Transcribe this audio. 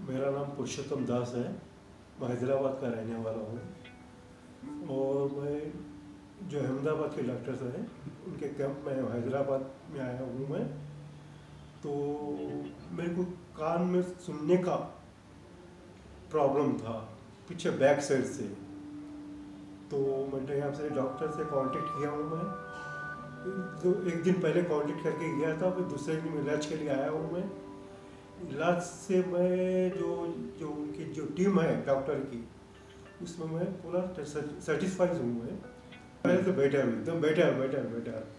मेरा नाम पुरुषोत्तम दास है। मैं हैदराबाद का रहने वाला हूँ और मैं जो अहमदाबाद के डॉक्टर्स हैं उनके कैंप में हैदराबाद में आया हूँ मैं। तो मेरे को कान में सुनने का प्रॉब्लम था पीछे बैक साइड से। तो मैंने यहाँ से डॉक्टर से कांटेक्ट किया हूँ मैं। तो एक दिन पहले कांटेक्ट करके गया था, फिर दूसरे दिन इलाज के लिए आया हूँ मैं। इलाज से मैं जो जो उनकी जो टीम है डॉक्टर की, उसमें मैं पूरा सेटिस्फाइड हूँ मैं। पहले तो बेटर एकदम बेटर बेटर बेटर।